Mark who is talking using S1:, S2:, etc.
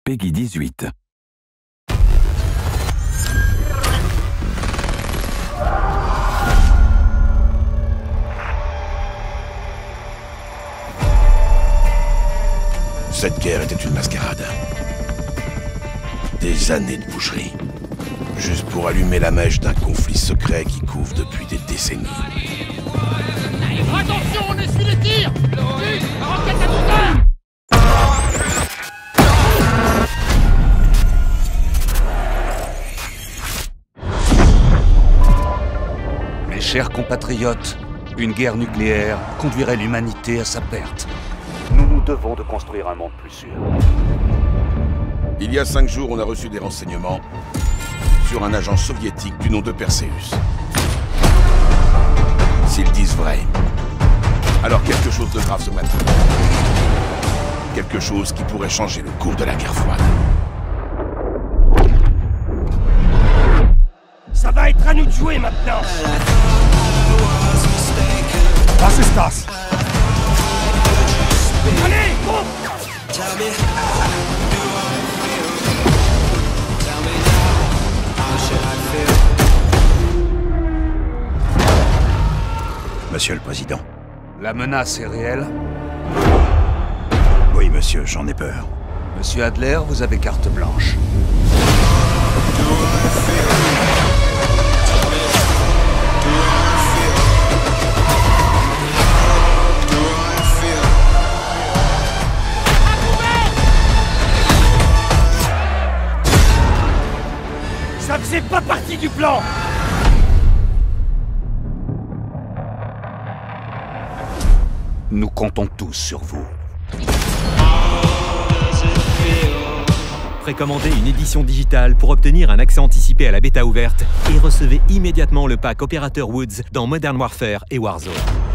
S1: Peggy 18.
S2: Cette guerre était une mascarade. Des années de boucherie. Juste pour allumer la mèche d'un conflit secret qui couvre depuis des décennies.
S3: Attention, on essuie les tirs! Roquette à toute heure!
S4: Mes chers compatriotes, une guerre nucléaire conduirait l'humanité à sa perte. Nous nous devons de construire un monde plus sûr.
S2: Il y a 5 jours, on a reçu des renseignements sur un agent soviétique du nom de Perseus. S'ils disent vrai, alors quelque chose de grave ce matin. Quelque chose qui pourrait changer le cours de la guerre froide.
S5: Ça va être à nous de jouer maintenant. Was ist das? Allez, bon!
S6: Monsieur le Président.
S4: La menace est réelle.
S6: Oui, monsieur, j'en ai peur.
S4: Monsieur Adler, vous avez carte blanche.
S5: Ça faisait pas partie du plan!
S4: Nous comptons tous sur vous.
S7: Précommandez une édition digitale pour obtenir un accès anticipé à la bêta ouverte et recevez immédiatement le pack Opérateur Woods dans Modern Warfare et Warzone.